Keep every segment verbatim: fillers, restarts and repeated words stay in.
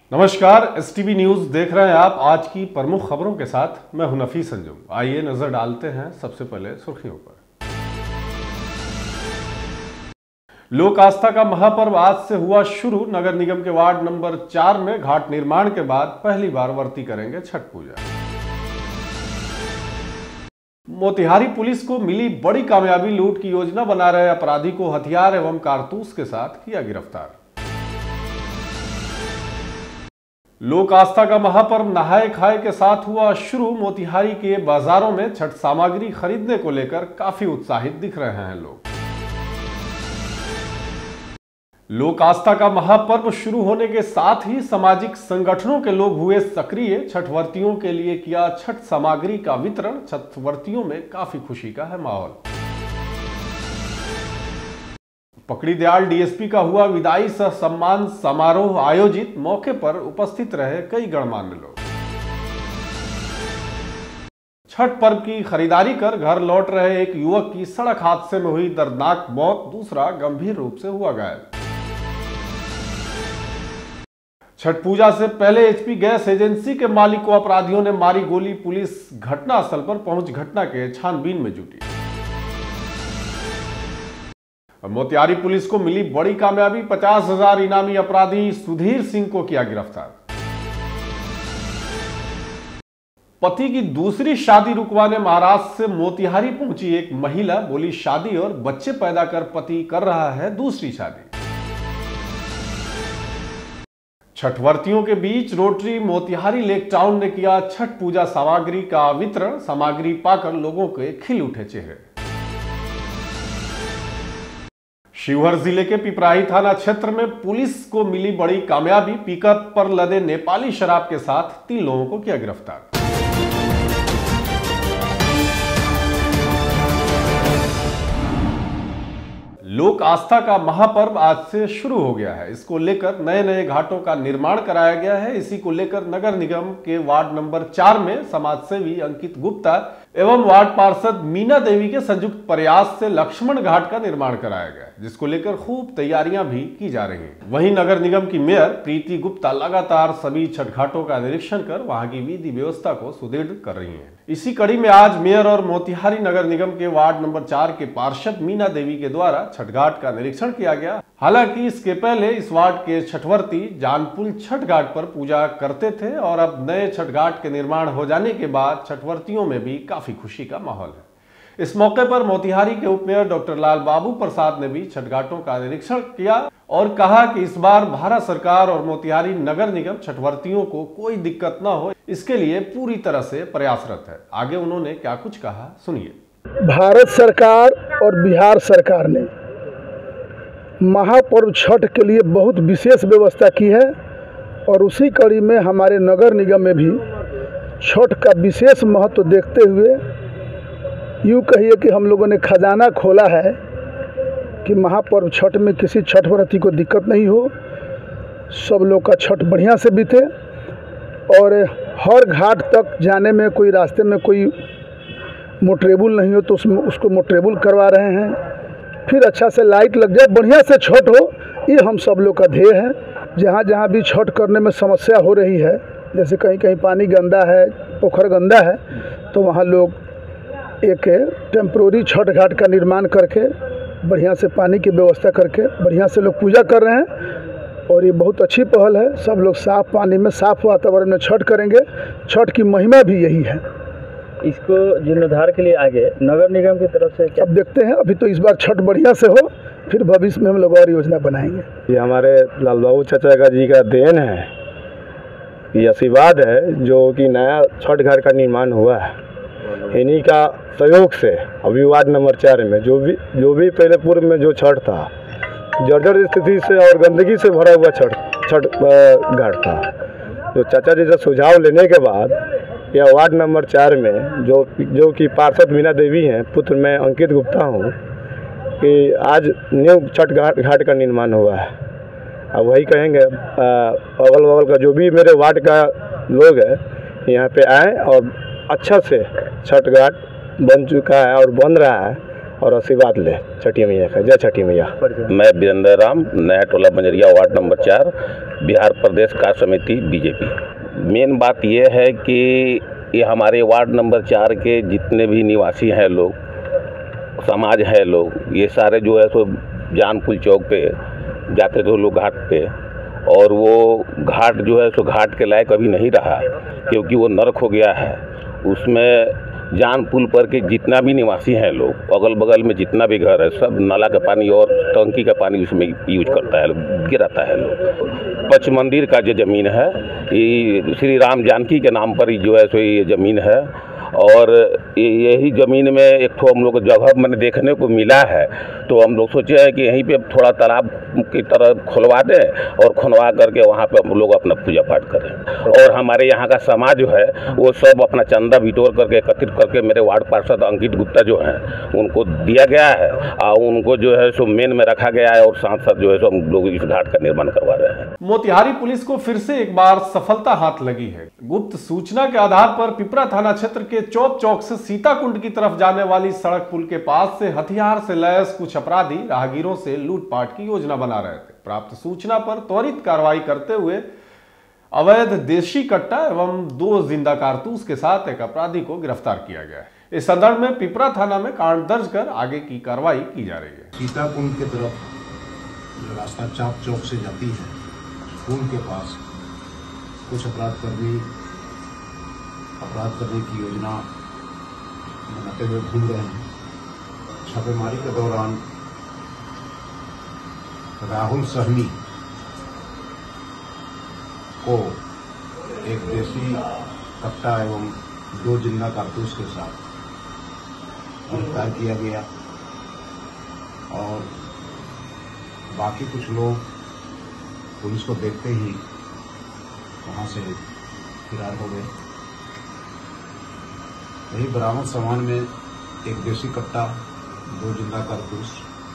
नमस्कार, S T V news देख रहे हैं आप। आज की प्रमुख खबरों के साथ मैं हूं नफीस अंजुम। आइए नजर डालते हैं सबसे पहले सुर्खियों पर। लोक आस्था का महापर्व आज से हुआ शुरू। नगर निगम के वार्ड नंबर चार में घाट निर्माण के बाद पहली बार व्रती करेंगे छठ पूजा। मोतिहारी पुलिस को मिली बड़ी कामयाबी। लूट की योजना बना रहे अपराधी को हथियार एवं कारतूस के साथ किया गिरफ्तार। लोक आस्था का महापर्व नहाए खाए के साथ हुआ शुरू। मोतिहारी के बाजारों में छठ सामग्री खरीदने को लेकर काफी उत्साहित दिख रहे हैं लोग। लोक आस्था का महापर्व शुरू होने के साथ ही सामाजिक संगठनों के लोग हुए सक्रिय। छठ व्रतियों के लिए किया छठ सामग्री का वितरण। छठ व्रतियों में काफी खुशी का है माहौल। पकड़ी दयाल डी एस पी का हुआ विदाई सह सम्मान समारोह आयोजित। मौके पर उपस्थित रहे कई गणमान्य लोग। छठ पर्व की खरीदारी कर घर लौट रहे एक युवक की सड़क हादसे में हुई दर्दनाक मौत। दूसरा गंभीर रूप से हुआ घायल। छठ पूजा से पहले एच पी गैस एजेंसी के मालिक को अपराधियों ने मारी गोली। पुलिस घटनास्थल पर पहुंच घटना के छानबीन में जुटी। मोतिहारी पुलिस को मिली बड़ी कामयाबी। पचास हजार इनामी अपराधी सुधीर सिंह को किया गिरफ्तार। पति की दूसरी शादी रुकवाने महाराष्ट्र से मोतिहारी पहुंची एक महिला। बोली शादी और बच्चे पैदा कर पति कर रहा है दूसरी शादी। छठ व्रतियों के बीच रोटरी मोतिहारी लेक टाउन ने किया छठ पूजा सामग्री का वितरण। सामग्री पाकर लोगों के खिल उठे चेहरे। शिवहर जिले के पिपराही थाना क्षेत्र में पुलिस को मिली बड़ी कामयाबी। पिकअप पर लदे नेपाली शराब के साथ तीन लोगों को किया गिरफ्तार। लोक आस्था का महापर्व आज से शुरू हो गया है। इसको लेकर नए नए घाटों का निर्माण कराया गया है। इसी को लेकर नगर निगम के वार्ड नंबर चार में समाजसेवी अंकित गुप्ता एवं वार्ड पार्षद मीना देवी के संयुक्त प्रयास से लक्ष्मण घाट का निर्माण कराया गया, जिसको लेकर खूब तैयारियां भी की जा रही हैं। वहीं नगर निगम की मेयर प्रीति गुप्ता लगातार सभी छठ घाटों का निरीक्षण कर वहां की विधि व्यवस्था को सुदृढ़ कर रही हैं। इसी कड़ी में आज मेयर और मोतिहारी नगर निगम के वार्ड नंबर चार के पार्षद मीना देवी के द्वारा छठ घाट का निरीक्षण किया गया। हालांकि इसके पहले इस वार्ड के छठवर्ती जानपुल छठ घाट पर पूजा करते थे और अब नए छठ घाट के निर्माण हो जाने के बाद छठवर्तियों में भी काफी खुशी का माहौल है। इस मौके पर मोतिहारी के उप मेयर डॉक्टर लाल बाबू प्रसाद ने भी छठ घाटों का निरीक्षण किया और कहा कि इस बार भारत सरकार और मोतिहारी नगर निगम छठवर्तियों को कोई दिक्कत न हो, इसके लिए पूरी तरह से प्रयासरत है। आगे उन्होंने क्या कुछ कहा, सुनिए। भारत सरकार और बिहार सरकार ने महापर्व छठ के लिए बहुत विशेष व्यवस्था की है और उसी कड़ी में हमारे नगर निगम में भी छठ का विशेष महत्व देखते हुए यूँ कहिए कि हम लोगों ने खजाना खोला है कि महापर्व छठ में किसी छठ व्रती को दिक्कत नहीं हो, सब लोग का छठ बढ़िया से बीते और हर घाट तक जाने में कोई रास्ते में कोई मोटरेबल नहीं हो तो उसमें उसको मोटरेबल करवा रहे हैं। फिर अच्छा से लाइट लग जाए, बढ़िया से छठ हो, ये हम सब लोग का ध्येय है। जहाँ जहाँ भी छठ करने में समस्या हो रही है, जैसे कहीं कहीं पानी गंदा है, पोखर गंदा है, तो वहाँ लोग एक टेम्प्रोरी छठ घाट का निर्माण करके बढ़िया से पानी की व्यवस्था करके बढ़िया से लोग पूजा कर रहे हैं और ये बहुत अच्छी पहल है। सब लोग साफ पानी में साफ वातावरण में छठ करेंगे। छठ की महिमा भी यही है। इसको जीर्णोद्धार के लिए आगे नगर निगम की तरफ से अब देखते हैं। अभी तो इस बार छठ बढ़िया से हो, फिर भविष्य में हम लोग और योजना बनाएंगे। ये हमारे लाल बाबू चाचा का जी का देन है, ये आशीर्वाद है जो कि नया छठ घाट का निर्माण हुआ है। इन्हीं का सहयोग से अभी वार्ड नंबर चार में जो भी जो भी पहले पूर्व में जो छठ था, जर्जर स्थिति से और गंदगी से भरा हुआ छठ छठ घाट था, तो चाचा जी से सुझाव लेने के बाद यह वार्ड नंबर चार में जो जो कि पार्षद मीना देवी हैं, पुत्र मैं अंकित गुप्ता हूँ, कि आज न्यू छठ घाट घाट का निर्माण हुआ है। अब वही कहेंगे अगल बगल का जो भी मेरे वार्ड का लोग है यहाँ पे आए और अच्छा से छठ घाट बन चुका है और बन रहा है और आशीर्वाद ले छठी मैया का। जय छठी मैया। मैं वीरेंद्र राम, नया टोला बंजरिया, वार्ड नंबर चार, बिहार प्रदेश कार्य समिति बीजेपी। मेन बात यह है कि ये हमारे वार्ड नंबर चार के जितने भी निवासी हैं लोग, समाज है लोग, ये सारे जो है सो जानपुल चौक पे जाते थे लोग घाट पे, और वो घाट जो है सो घाट के लायक अभी नहीं रहा क्योंकि वो नरक हो गया है। उसमें जान पुल पर के जितना भी निवासी हैं लोग, अगल बगल में जितना भी घर है, सब नाला का पानी और टंकी का पानी उसमें यूज करता है, गिराता है लोग। पच मंदिर का जो ज़मीन है ये श्री राम जानकी के नाम पर जो है सो ये ज़मीन है, और यही ज़मीन में एक ठो हम लोग को जगह मैंने देखने को मिला है, तो हम लोग सोचे हैं कि यहीं पे थोड़ा तालाब की तरह खुलवा दें और खुलवा करके वहाँ पे हम लोग अपना पूजा पाठ करें। और हमारे यहाँ का समाज जो है वो सब अपना चंदा बिटोर करके एकत्रित करके मेरे वार्ड पार्षद अंकित गुप्ता जो हैं उनको दिया गया है, और उनको जो है सो मेन में रखा गया है, और साथ साथ जो है सो हम लोग इस घाट का निर्माण करवा रहे हैं। मोतिहारी पुलिस को फिर से एक बार सफलता हाथ लगी है। गुप्त सूचना के आधार पर पिपरा थाना क्षेत्र के चौप चौक से सीताकुंड की तरफ जाने वाली सड़क पुल के पास से हथियार से लैस कुछ अपराधी राहगीरों से लूटपाट की योजना बना रहे थे। प्राप्त सूचना पर त्वरित कार्रवाई करते हुए अवैध देशी कट्टा एवं दो जिंदा कारतूस के साथ एक अपराधी को गिरफ्तार किया गया है। इस संदर्भ में पिपरा थाना में कांड दर्ज कर आगे की कार्रवाई की जा रही है। सीताकुंड की तरफ जो रास्ता चाप चौक से जाती है, पुल के पास कुछ अपराधकर्मी अपराध करने की योजना बनाते हुए घूम रहे हैं। छापेमारी के दौरान राहुल सहनी को एक देसी कट्टा एवं दो जिंदा कारतूस के साथ गिरफ्तार किया गया, और बाकी कुछ लोग पुलिस को देखते ही वहां से फरार हो गए। वही बरामद सामान में एक देसी कट्टा, दो जिंदा कारतूस।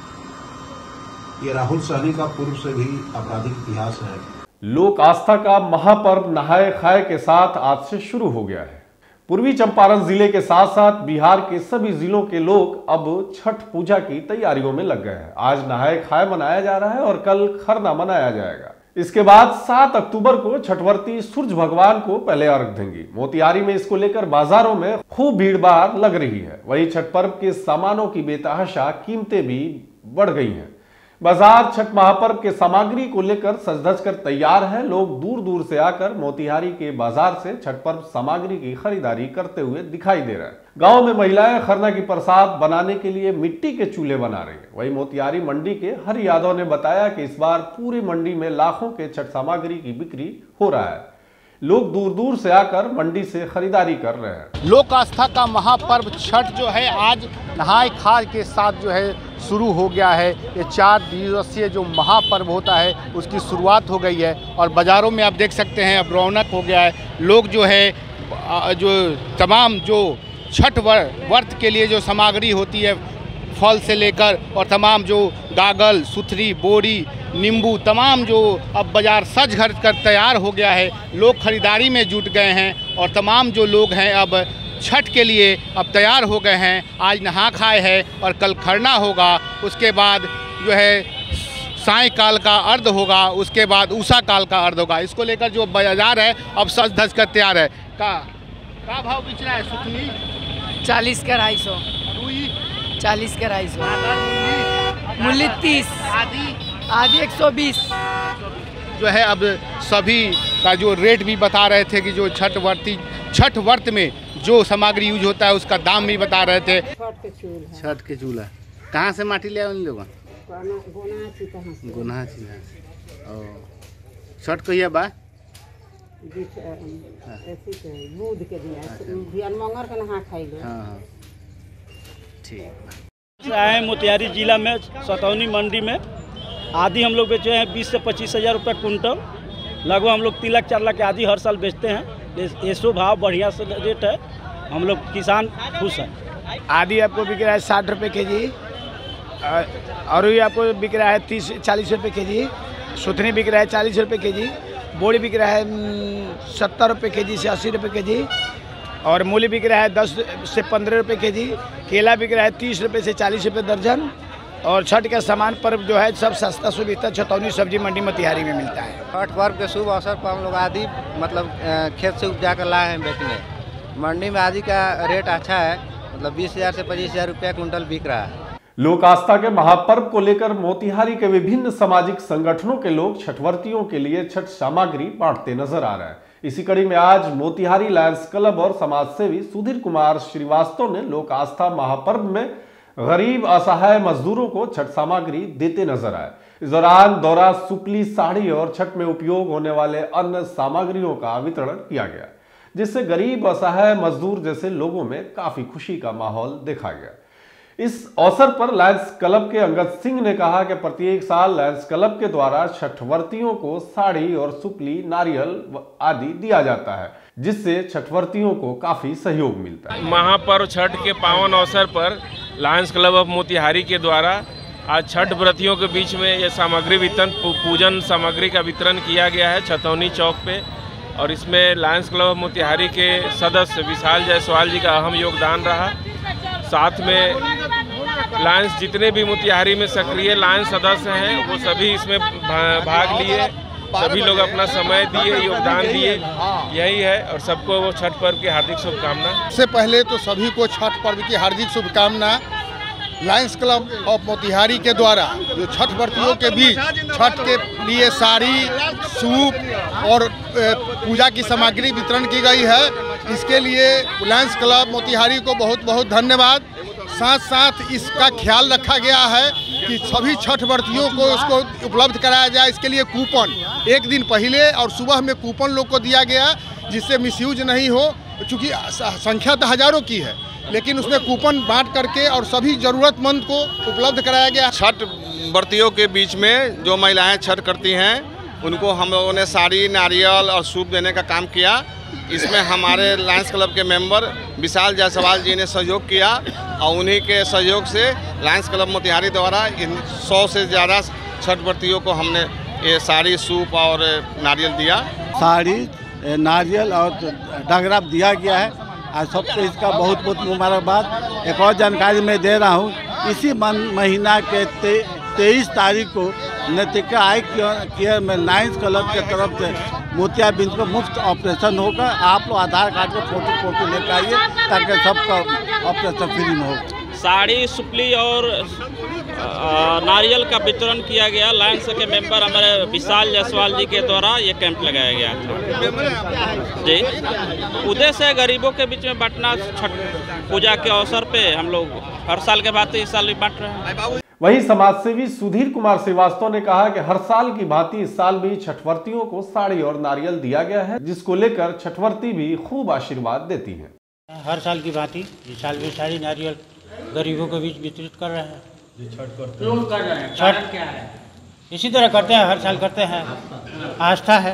ये राहुल सहनी का पूर्व से भी आपराधिक इतिहास है। लोक आस्था का महापर्व नहाय खाए के साथ आज से शुरू हो गया है। पूर्वी चंपारण जिले के साथ साथ बिहार के सभी जिलों के लोग अब छठ पूजा की तैयारियों में लग गए हैं। आज नहाय खाए मनाया जा रहा है और कल खरना मनाया जाएगा। इसके बाद सात अक्टूबर को छठवर्ती सूर्य भगवान को पहले अर्घ देंगी। मोतिहारी में इसको लेकर बाजारों में खूब भीड़ भाड़ लग रही है। वहीं छठ पर्व के सामानों की बेतहाशा कीमतें भी बढ़ गई हैं। बाजार छठ महापर्व के सामग्री को लेकर सज-धज कर तैयार है। लोग दूर दूर से आकर मोतिहारी के बाजार से छठ पर्व सामग्री की खरीदारी करते हुए दिखाई दे रहे हैं। गांव में महिलाएं खरना की प्रसाद बनाने के लिए मिट्टी के चूल्हे बना रही है। वहीं मोतिहारी मंडी के हरि यादव ने बताया कि इस बार पूरी मंडी में लाखों के छठ सामग्री की बिक्री हो रहा है। लोग दूर दूर से आकर मंडी से खरीदारी कर रहे हैं। लोक आस्था का महापर्व छठ जो है आज नहाय खाए के साथ जो है शुरू हो गया है। ये चार दिवसीय जो महापर्व होता है उसकी शुरुआत हो गई है, और बाज़ारों में आप देख सकते हैं अब रौनक हो गया है। लोग जो है जो तमाम जो छठ व्रत के लिए जो सामग्री होती है, फल से लेकर और तमाम जो गागल, सुथरी, बोरी, नींबू, तमाम जो अब बाज़ार सज घर कर तैयार हो गया है। लोग खरीदारी में जुट गए हैं, और तमाम जो लोग हैं अब छठ के लिए अब तैयार हो गए हैं। आज नहा खाए है और कल खरना होगा, उसके बाद जो है सायंकाल का अर्ध होगा, उसके बाद उषा काल का अर्ध होगा। इसको लेकर जो बाजार है अब सज धज कर तैयार है। का का भाव बिच रहा है? सुथनी चालीस का ढाई सौ, चालीस का ढाई सौ, मूली तीस, आदि आदि एक सौ बीस। जो है अब सभी का जो रेट भी बता रहे थे कि जो छठ व्रती छठ व्रत में जो सामग्री यूज होता है उसका दाम भी बता रहे थे। छठ के चूल्हा कहाँ से माटी ले उन लोगों? गुना छठ कहिए बा ठीक आए मोतिहारी जिला में सतौनी मंडी में आदि हम लोग बेचे हैं बीस से पच्चीस हज़ार रुपये कुंटल। लगभग हम लोग तीन लाख चार लाख के आदि हर साल बेचते हैं। ऐसो भाव बढ़िया से रेट है, हम लोग किसान खुश हैं। आदि आपको बिक रहा है साठ रुपये के जी, और भी आपको बिक रहा है तीस चालीस रुपये के जी। सुथनी बिक रहा है चालीस रुपये के जी। बोड़ी बिक रहा है सत्तर रुपये के जी से अस्सी रुपये के जी। और मूली बिक रहा है दस से पंद्रह रुपये के जी, केला बिक रहा है तीस रुपये से चालीस रुपये दर्जन। और छठ का सामान पर्व जो है सब सस्ता सुविधा छतौनी सब्जी मंडी मोतिहारी में मिलता है। छठ पर्व के शुभ अवसर पर हम लोग आदि मतलब खेत से उपजा कर लाए हैं बेचने। मंडी में आदि का रेट अच्छा है, मतलब बीस हजार से पच्चीस हजार रुपया कुंटल बिक रहा है। लोक आस्था के महापर्व को लेकर मोतिहारी के विभिन्न सामाजिक संगठनों के लोग छठवर्तियों के लिए छठ सामग्री बांटते नजर आ रहे हैं। इसी कड़ी में आज मोतिहारी लायंस क्लब और समाजसेवी सुधीर कुमार श्रीवास्तव ने लोक आस्था महापर्व में गरीब असहाय मजदूरों को छठ सामग्री देते नजर आए। इस दौरान दौरा, सुपली, साड़ी और छठ में उपयोग होने वाले अन्य सामग्रियों का वितरण किया गया, जिससे गरीब असहाय मजदूर जैसे लोगों में काफी खुशी का माहौल देखा गया। इस अवसर पर लायंस क्लब के अंगद सिंह ने कहा कि प्रत्येक साल लायंस क्लब के द्वारा छठवर्तियों को साड़ी और सुपली, नारियल आदि दिया जाता है, जिससे छठवर्तियों को काफी सहयोग मिलता है। महापर्व छठ के पावन अवसर पर लायंस क्लब ऑफ मोतिहारी के द्वारा आज छठ व्रतियों के बीच में ये सामग्री वितरण, पूजन सामग्री का वितरण किया गया है छतौनी चौक पे। और इसमें लायंस क्लब ऑफ मोतिहारी के सदस्य विशाल जायसवाल जी का अहम योगदान रहा। साथ में लायंस जितने भी मोतिहारी में सक्रिय लायंस सदस्य हैं वो सभी इसमें भाग लिए, सभी लोग अपना समय दिए, योगदान दिए, यही है। और सबको वो छठ पर्व की हार्दिक शुभकामना। सबसे पहले तो सभी को छठ पर्व की हार्दिक शुभकामना। लायंस क्लब ऑफ मोतिहारी के द्वारा जो छठ व्रतियों के बीच छठ के लिए साड़ी, सूप और पूजा की सामग्री वितरण की गई है, इसके लिए लायंस क्लब मोतिहारी को बहुत बहुत धन्यवाद। साथ साथ इसका ख्याल रखा गया है कि सभी छठ व्रतियों को इसको उपलब्ध कराया जाए। इसके लिए कूपन एक दिन पहले और सुबह में कूपन लोग को दिया गया, जिससे मिसयूज नहीं हो, चूँकि संख्या तो हजारों की है, लेकिन उसमें कूपन बांट करके और सभी जरूरतमंद को उपलब्ध कराया गया। छठ व्रतियों के बीच में जो महिलाएं छठ करती हैं उनको हम लोगों ने साड़ी, नारियल और सूप देने का काम किया। इसमें हमारे लायंस क्लब के मेंबर विशाल जायसवाल जी ने सहयोग किया और उन्हीं के सहयोग से लायंस क्लब मोतिहारी द्वारा इन सौ से ज़्यादा छठ व्रतियों को हमने ये साड़ी, सूप और नारियल दिया। साड़ी, नारियल और डगरा दिया गया है। आज सबको इसका बहुत बहुत मुबारकबाद। एक और जानकारी मैं दे रहा हूँ, इसी महीना के ते, तेईस तारीख को नतिका आई केयर में लायंस क्लब के तरफ से मोतियाबिंद को मुफ्त ऑपरेशन होगा। आप लोग आधार कार्ड का फोटो फोटो लेकर आइए ताकि सबका ऑपरेशन फ्री में हो। साड़ी, सुपली और नारियल का वितरण किया गया। लायंस के मेंबर हमारे विशाल जायसवाल जी के द्वारा ये कैंप लगाया गया था जी। उद्देश्य है गरीबों के बीच में बांटना। छठ पूजा के अवसर पे हम लोग हर साल के बाद इस साल भी बांट रहे हैं। वहीं समाजसेवी सुधीर कुमार श्रीवास्तव ने कहा कि हर साल की भांति इस साल भी छठवर्तियों को साड़ी और नारियल दिया गया है, जिसको लेकर छठवर्ती भी खूब आशीर्वाद देती हैं। हर साल की भांति इस साल भी साड़ी, नारियल गरीबों के बीच वितरित कर रहे हैं। क्यों कर रहे हैं? छठ क्या है? इसी तरह करते हैं, हर साल करते हैं, आस्था है।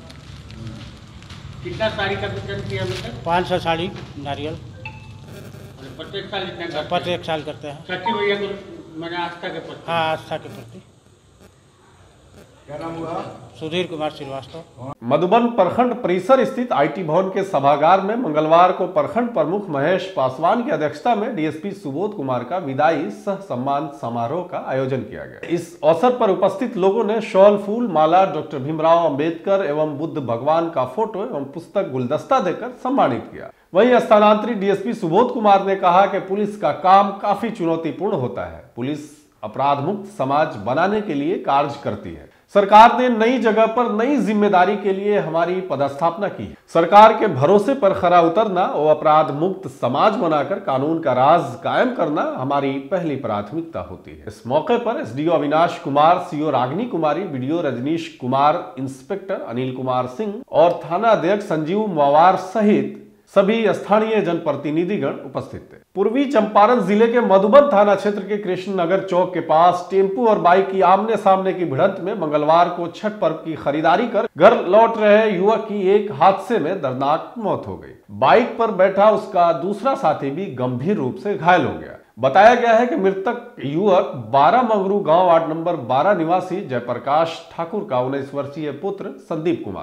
कितना साड़ी का वितरण किया अभी तक? पाँच सौ साड़ी, नारियल प्रत्येक साल इतना करते हैं? प्रत्येक साल करते हैं। छठी मैया को मैंने आस्था के प्रति। हाँ, आस्था के प्रति। क्या नाम हुआ? सुधीर कुमार श्रीवास्तव। मधुबन प्रखंड परिसर स्थित आईटी भवन के सभागार में मंगलवार को प्रखंड प्रमुख महेश पासवान की अध्यक्षता में डीएसपी सुबोध कुमार का विदाई सह सम्मान समारोह का आयोजन किया गया। इस अवसर पर उपस्थित लोगों ने शॉल, फूल माला, डॉक्टर भीमराव अंबेडकर एवं बुद्ध भगवान का फोटो एवं पुस्तक गुलदस्ता देकर सम्मानित किया। वहीं स्थानांतरित डीएसपी सुबोध कुमार ने कहा कि पुलिस का काम काफी चुनौतीपूर्ण होता है। पुलिस अपराध मुक्त समाज बनाने के लिए कार्य करती है। सरकार ने नई जगह पर नई जिम्मेदारी के लिए हमारी पदस्थापना की। सरकार के भरोसे पर खरा उतरना और अपराध मुक्त समाज बनाकर कानून का राज कायम करना हमारी पहली प्राथमिकता होती है। इस मौके पर SDO Avinash Kumar, CO Ragini Kumari, BDO Rajnish Kumar, inspector Anil Kumar Singh और थाना अध्यक्ष संजीव मवार सहित सभी स्थानीय जनप्रतिनिधिगण उपस्थित थे। पूर्वी चंपारण जिले के मधुबन थाना क्षेत्र के कृष्ण नगर चौक के पास टेम्पू और बाइक की आमने सामने की भिड़ंत में मंगलवार को छठ पर्व की खरीदारी कर घर लौट रहे युवक की एक हादसे में दर्दनाक मौत हो गई। बाइक पर बैठा उसका दूसरा साथी भी गंभीर रूप से घायल हो गया। बताया गया है कि मृतक युवक बारह मंगरू गांव वार्ड नंबर बारह निवासी जयप्रकाश ठाकुर का उन्नीस वर्षीय पुत्र संदीप कुमार,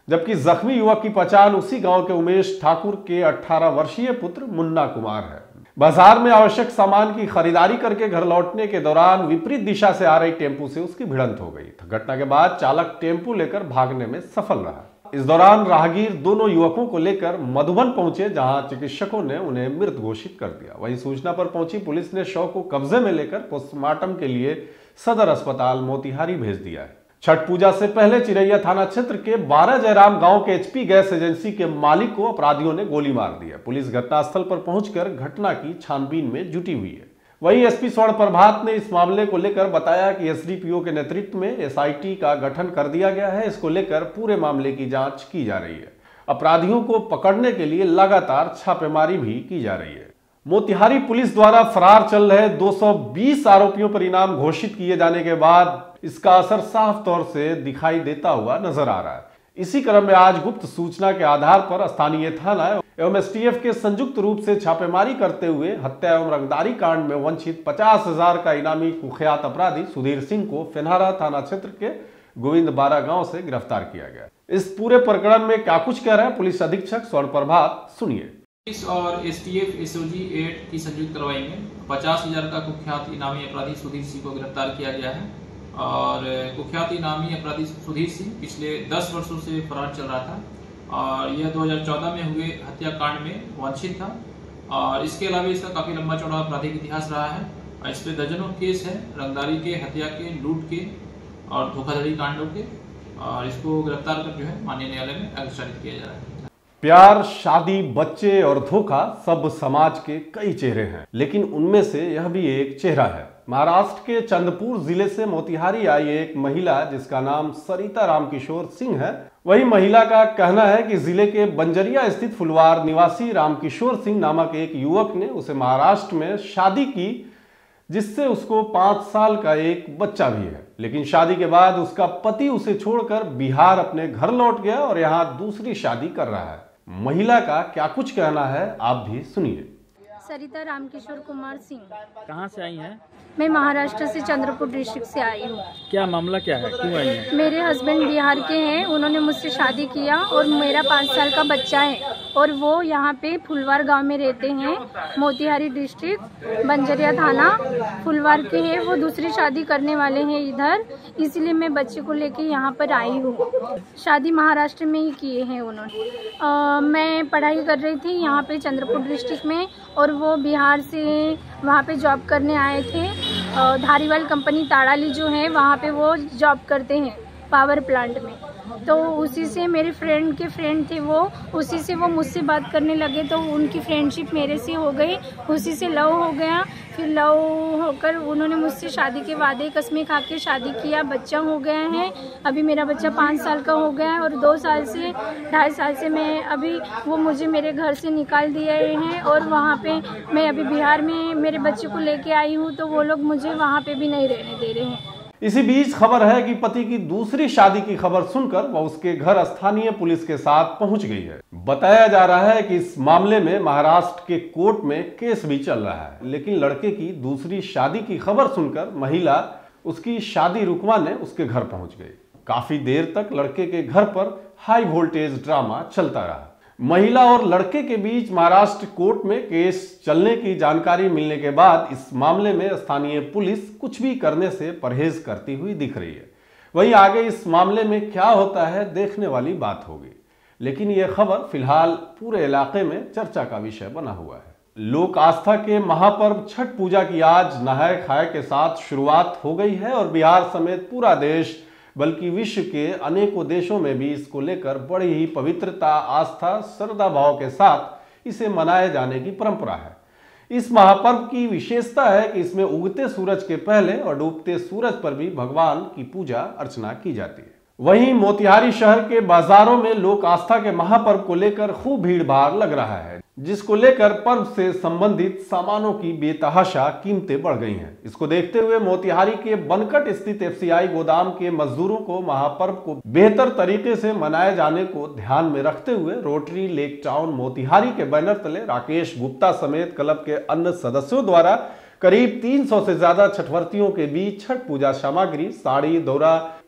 जबकि जख्मी युवक की पहचान उसी गांव के उमेश ठाकुर के अठारह वर्षीय पुत्र मुन्ना कुमार है। बाजार में आवश्यक सामान की खरीदारी करके घर लौटने के दौरान विपरीत दिशा से आ रही टेम्पू से उसकी भिड़ंत हो गई। घटना के बाद चालक टेम्पू लेकर भागने में सफल रहा। इस दौरान राहगीर दोनों युवकों को लेकर मधुबन पहुंचे, जहां चिकित्सकों ने उन्हें मृत घोषित कर दिया। वहीं सूचना पर पहुंची पुलिस ने शव को कब्जे में लेकर पोस्टमार्टम के लिए सदर अस्पताल मोतिहारी भेज दिया है। छठ पूजा से पहले चिरैया थाना क्षेत्र के बारह जयराम गांव के एचपी गैस एजेंसी के मालिक को अपराधियों ने गोली मार दी है। पुलिस घटनास्थल पर पहुंचकर घटना की छानबीन में जुटी हुई है। वहीं एसपी स्वर्ण प्रभात ने इस मामले को लेकर बताया कि एसडीपीओ के नेतृत्व में एसआईटी का गठन कर दिया गया है। इसको लेकर पूरे मामले की जांच की जा रही है। अपराधियों को पकड़ने के लिए लगातार छापेमारी भी की जा रही है। मोतिहारी पुलिस द्वारा फरार चल रहे दो सौ बीस आरोपियों पर इनाम घोषित किए जाने के बाद इसका असर साफ तौर से दिखाई देता हुआ नजर आ रहा है। इसी क्रम में आज गुप्त सूचना के आधार पर स्थानीय थाना एवं एसटीएफ के संयुक्त रूप से छापेमारी करते हुए हत्या एवं रंगदारी कांड में वंचित पचास हजार का इनामी कुख्यात अपराधी सुधीर सिंह को फेनहारा थाना क्षेत्र के गोविंद बारा गांव से गिरफ्तार किया गया। इस पूरे प्रकरण में क्या कुछ कह रहे हैं पुलिस अधीक्षक स्वर्ण प्रभात, सुनिए। पुलिस और एसटीएफ एसओजी एट की संयुक्त कार्रवाई में पचास हजार का कुख्यात इनामी अपराधी सुधीर सिंह को गिरफ्तार किया गया है। और कुख्यात इनामी अपराधी सुधीर सिंह पिछले दस वर्षों से फरार चल रहा था और यह दो हज़ार चौदह में हुए हत्याकांड में वंचित था। और इसके अलावा इसका काफी लंबा चौड़ा आपराधिक इतिहास रहा है और इस पे दर्जनों केस है, रंगदारी के, हत्या के, लूट के और धोखाधड़ी कांडों के। और इसको गिरफ्तार कर जो है माननीय न्यायालय में अग्रसारित किया जा रहा है। प्यार, शादी, बच्चे और धोखा सब समाज के कई चेहरे हैं, लेकिन उनमें से यह भी एक चेहरा है। महाराष्ट्र के चंद्रपुर जिले से मोतिहारी आई एक महिला जिसका नाम सरिता रामकिशोर सिंह है। वही महिला का कहना है कि जिले के बंजरिया स्थित फुलवार निवासी रामकिशोर सिंह नामक एक युवक ने उसे महाराष्ट्र में शादी की, जिससे उसको पांच साल का एक बच्चा भी है। लेकिन शादी के बाद उसका पति उसे छोड़कर बिहार अपने घर लौट गया और यहाँ दूसरी शादी कर रहा है। महिला का क्या कुछ कहना है आप भी सुनिए। सरिता रामकिशोर कुमार सिंह। कहाँ से आई हैं? मैं महाराष्ट्र से चंद्रपुर डिस्ट्रिक्ट से आई हूँ। क्या मामला क्या है, क्यों आई हैं? मेरे हस्बैंड बिहार के हैं, उन्होंने मुझसे शादी किया और मेरा पाँच साल का बच्चा है और वो यहाँ पे फुलवार गांव में रहते हैं, मोतिहारी डिस्ट्रिक्ट बंजरिया थाना फुलवार के हैं। वो दूसरी शादी करने वाले हैं इधर, इसलिए मैं बच्चे को लेके यहाँ पर आई हूँ। शादी महाराष्ट्र में ही किए हैं उन्होंने। आ, मैं पढ़ाई कर रही थी यहाँ पे चंद्रपुर डिस्ट्रिक्ट में और वो बिहार से वहाँ पे जॉब करने आए थे। धारीवाल कंपनी ताड़ाली जो है वहाँ पे वो जॉब करते हैं पावर प्लांट में। तो उसी से मेरे फ्रेंड के फ्रेंड थे वो, उसी से वो मुझसे बात करने लगे तो उनकी फ्रेंडशिप मेरे से हो गई, उसी से लव हो गया। फिर लव होकर उन्होंने मुझसे शादी के वादे कस्में खा के शादी किया, बच्चा हो गया है। अभी मेरा बच्चा पाँच साल का हो गया है और दो साल से ढाई साल से मैं अभी वो मुझे मेरे घर से निकाल दिए हैं और वहाँ पे मैं अभी बिहार में मेरे बच्चे को लेके आई हूँ, तो वो लोग मुझे वहाँ पे भी नहीं रहने दे रहे हैं। इसी बीच खबर है कि पति की दूसरी शादी की खबर सुनकर वह उसके घर स्थानीय पुलिस के साथ पहुंच गई है। बताया जा रहा है कि इस मामले में महाराष्ट्र के कोर्ट में केस भी चल रहा है, लेकिन लड़के की दूसरी शादी की खबर सुनकर महिला उसकी शादी रुकवाने उसके घर पहुंच गई। काफी देर तक लड़के के घर पर हाई वोल्टेज ड्रामा चलता रहा। महिला और लड़के के बीच महाराष्ट्र कोर्ट में केस चलने की जानकारी मिलने के बाद इस मामले में स्थानीय पुलिस कुछ भी करने से परहेज करती हुई दिख रही है। वहीं आगे इस मामले में क्या होता है देखने वाली बात होगी, लेकिन यह खबर फिलहाल पूरे इलाके में चर्चा का विषय बना हुआ है। लोक आस्था के महापर्व छठ पूजा की आज नहाय खाए के साथ शुरुआत हो गई है और बिहार समेत पूरा देश बल्कि विश्व के अनेकों देशों में भी इसको लेकर बड़ी ही पवित्रता, आस्था, श्रद्धा भाव के साथ इसे मनाए जाने की परंपरा है। इस महापर्व की विशेषता है कि इसमें उगते सूरज के पहले और डूबते सूरज पर भी भगवान की पूजा अर्चना की जाती है। वहीं मोतिहारी शहर के बाजारों में लोक आस्था के महापर्व को लेकर खूब भीड़ भाड़ लग रहा है, जिसको लेकर पर्व से संबंधित सामानों की बेतहाशा कीमतें बढ़ गई हैं। इसको देखते हुए मोतिहारी के बनकट स्थित एफसीआई गोदाम के मजदूरों को महापर्व को बेहतर तरीके से मनाए जाने को ध्यान में रखते हुए रोटरी लेक टाउन मोतिहारी के बैनर तले राकेश गुप्ता समेत क्लब के अन्य सदस्यों द्वारा करीब तीन सौ से ज्यादा छठवर्तियों के बीच छठ पूजा सामग्री, साड़ी, दौरा,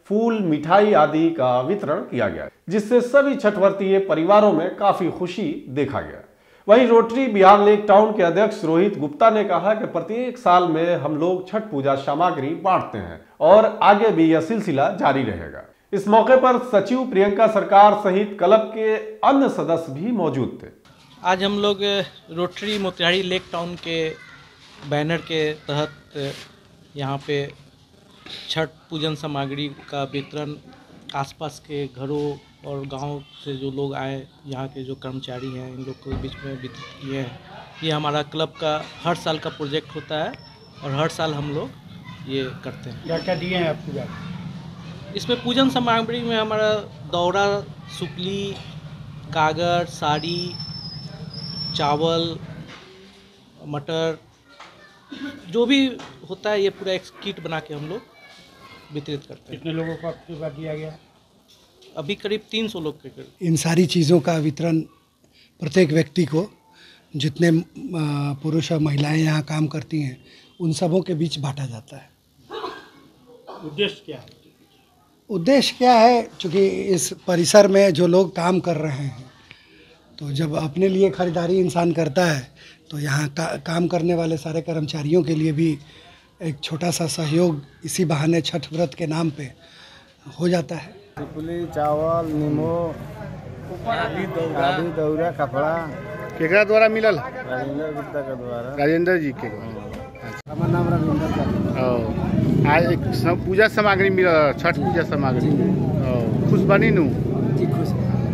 फूल, मिठाई आदि का वितरण किया गया, जिससे सभी छठ व्रतीय परिवारों में काफी खुशी देखा गया। वहीं रोटरी बिहार लेक टाउन के अध्यक्ष रोहित गुप्ता ने कहा कि प्रत्येक साल में हम लोग छठ पूजा सामग्री बांटते हैं और आगे भी यह सिलसिला जारी रहेगा। इस मौके पर सचिव प्रियंका सरकार सहित क्लब के अन्य सदस्य भी मौजूद थे। आज हम लोग रोटरी मोतिहारी लेक टाउन के बैनर के तहत यहाँ पे छठ पूजन सामग्री का वितरण आसपास के घरों और गांव से जो लोग आए, यहाँ के जो कर्मचारी हैं, इन लोग के बीच में वितरित किए हैं। ये हमारा क्लब का हर साल का प्रोजेक्ट होता है और हर साल हम लोग ये करते हैं। क्या क्या दिए हैं आप पूजा? इसमें पूजन सामग्री में हमारा दौरा, सुपली, कागज, साड़ी, चावल, मटर, जो भी होता है ये पूरा एक किट बना के हम लोग वितरित करते हैं। कितने लोगों को आपके बार दिया गया? अभी करीब तीन सौ लोग के करीब। इन सारी चीज़ों का वितरण प्रत्येक व्यक्ति को, जितने पुरुष और महिलाएं यहाँ काम करती हैं, उन सबों के बीच बांटा जाता है। उद्देश्य क्या है? उद्देश्य क्या है, चूँकि इस परिसर में जो लोग काम कर रहे हैं, तो जब अपने लिए खरीदारी इंसान करता है तो यहाँ का, काम करने वाले सारे कर्मचारियों के लिए भी एक छोटा सा सहयोग इसी बहाने छठ व्रत के नाम पे हो जाता है। सुपली, चावल, नींबू, आदि दौरा, कपड़ा केकरा द्वारा मिलल? राजेंद्र गुप्ता के द्वारा। राजेंद्र जी के। हमारा नाम रविंदर का। आज एक सब पूजा सामग्री मिलल, छठ पूजा सामग्री। खुश बनी नू? जी खुश।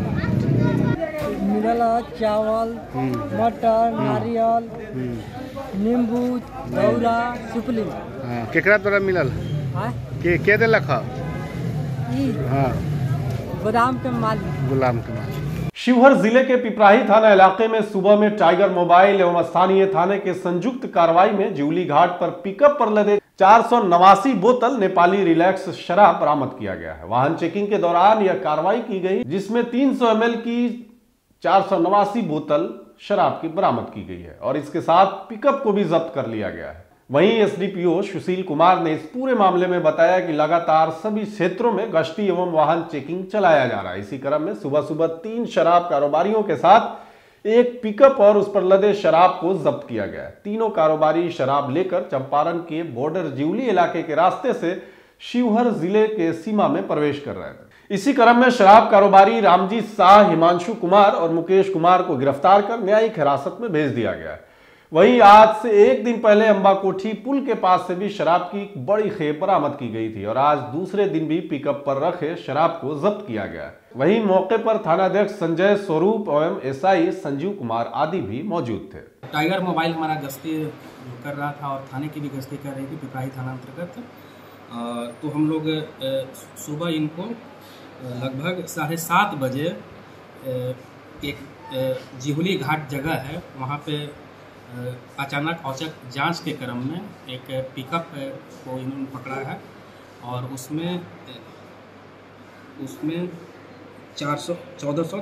मिलल चावल, मटर, नारियल, नींबू, दौरा, सुपली। हाँ, केकरा द्वारा मिलल? के के देलक? हाँ, गोदाम के मालिक। गुलाम के मालिक। शिवहर जिले के पिपराही थाना इलाके में सुबह में टाइगर मोबाइल एवं स्थानीय थाने के संयुक्त कार्रवाई में ज्यूली घाट पर पिकअप पर लदे चार सौ नवासी बोतल नेपाली रिलैक्स शराब बरामद किया गया है। वाहन चेकिंग के दौरान यह कार्रवाई की गई, जिसमें तीन सौ एम एल की चार सौ नवासी बोतल शराब की बरामद की गई है और इसके साथ पिकअप को भी जब्त कर लिया गया है। वहीं एसडीपीओ सुशील कुमार ने इस पूरे मामले में बताया कि लगातार सभी क्षेत्रों में गश्ती एवं वाहन चेकिंग चलाया जा रहा है। इसी क्रम में सुबह सुबह तीन शराब कारोबारियों के साथ एक पिकअप और उस पर लदे शराब को जब्त किया गया है। तीनों कारोबारी शराब लेकर चंपारण के बॉर्डर ज्यूली इलाके के रास्ते से शिवहर जिले के सीमा में प्रवेश कर रहे थे। इसी क्रम में शराब कारोबारी रामजीत शाह, हिमांशु कुमार और मुकेश कुमार को गिरफ्तार कर न्यायिक हिरासत में भेज दिया गया है। वहीं आज से एक दिन पहले अंबाकोठी पुल के पास से भी शराब की बड़ी खेप बरामद की गई थी और आज दूसरे दिन भी पिकअप पर रखे शराब को जब्त किया गया। वहीं मौके पर थानाध्यक्ष संजय स्वरूप एवं एसआई संजीव कुमार आदि भी मौजूद थे। टाइगर मोबाइल हमारा गश्ती कर रहा था और थाने की भी गश्ती कर रही थी पिपराही थाना अंतर्गत। तो हम लोग सुबह इनको लगभग साढ़े सात बजे एक जिहुली घाट जगह है, वहाँ पे अचानक औचक जांच के क्रम में एक पिकअप को इन्होंने पकड़ा है और उसमें उसमें चार सौ चौदह सौ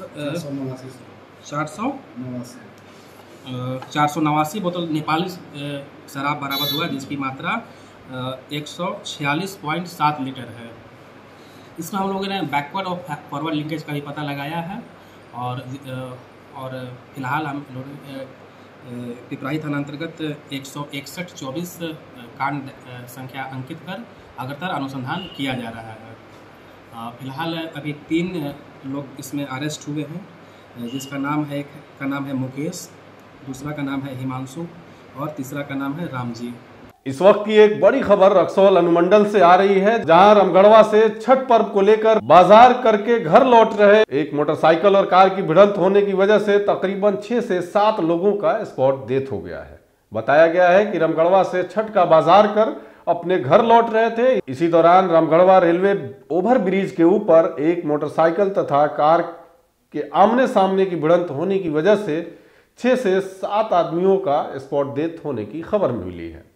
चार सौ चार सौ नवासी बोतल नेपाली शराब बरामद हुआ, जिसकी मात्रा एक सौ छियालीस पॉइंट सात लीटर है। इसमें हम लोगों ने बैकवर्ड और फॉरवर्ड लिंकेज का भी पता लगाया है और और फिलहाल हम लोग पिपराही थाना अंतर्गत एक सौ इकसठ चौबीस कांड संख्या अंकित कर अग्रतर अनुसंधान किया जा रहा है। फिलहाल अभी तीन लोग इसमें अरेस्ट हुए हैं, जिसका नाम है, एक का नाम है मुकेश, दूसरा का नाम है हिमांशु और तीसरा का नाम है रामजी। इस वक्त की एक बड़ी खबर रक्सौल अनुमंडल से आ रही है, जहां रामगढ़वा से छठ पर्व को लेकर बाजार करके घर लौट रहे एक मोटरसाइकिल और कार की भिड़ंत होने की वजह से तकरीबन छह से सात लोगों का स्पॉट डेथ हो गया है। बताया गया है कि रामगढ़वा से छठ का बाजार कर अपने घर लौट रहे थे। इसी दौरान रामगढ़वा रेलवे ओवर ब्रिज के ऊपर एक मोटरसाइकिल तथा कार के आमने सामने की भिड़ंत होने की वजह से छह से सात आदमियों का स्पॉट डेथ होने की खबर मिली है।